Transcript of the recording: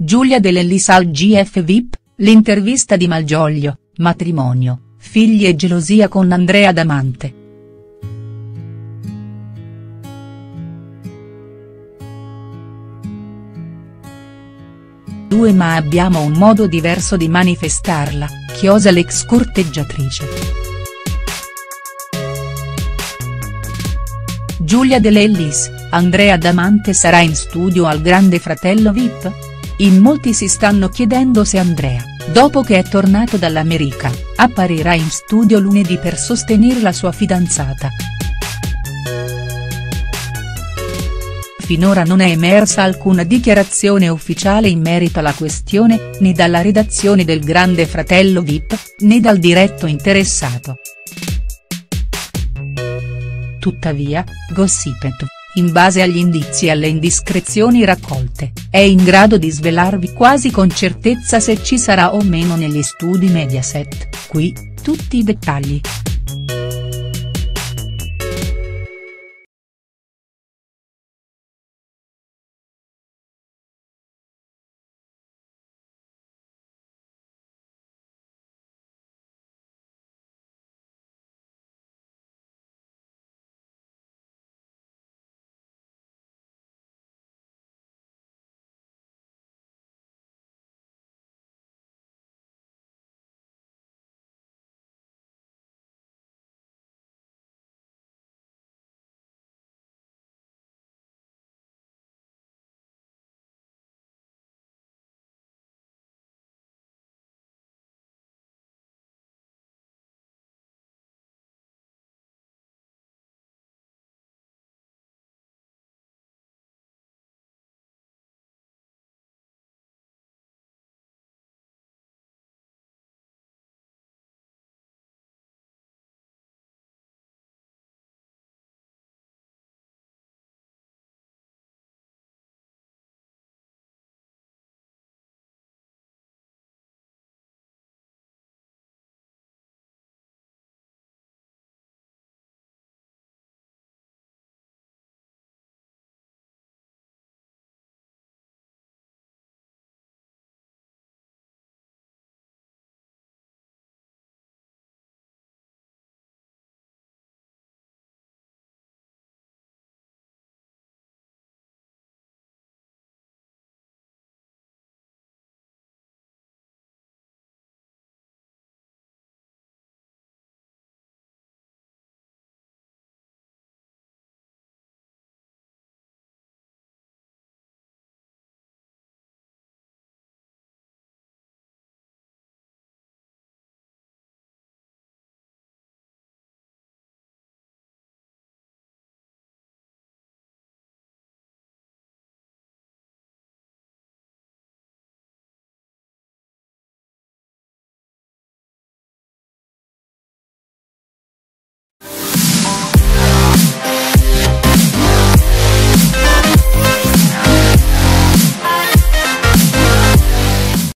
Giulia De Lellis al GF VIP, l'intervista di Malgioglio, matrimonio, figli e gelosia con Andrea Damante. Ma abbiamo un modo diverso di manifestarla, chiosa l'ex corteggiatrice. Giulia De Lellis, Andrea Damante sarà in studio al Grande Fratello VIP? In molti si stanno chiedendo se Andrea, dopo che è tornato dall'America, apparirà in studio lunedì per sostenere la sua fidanzata. Finora non è emersa alcuna dichiarazione ufficiale in merito alla questione, né dalla redazione del Grande Fratello VIP, né dal diretto interessato. Tuttavia, Gossipet, in base agli indizi e alle indiscrezioni raccolte, è in grado di svelarvi quasi con certezza se ci sarà o meno negli studi Mediaset, qui, tutti i dettagli.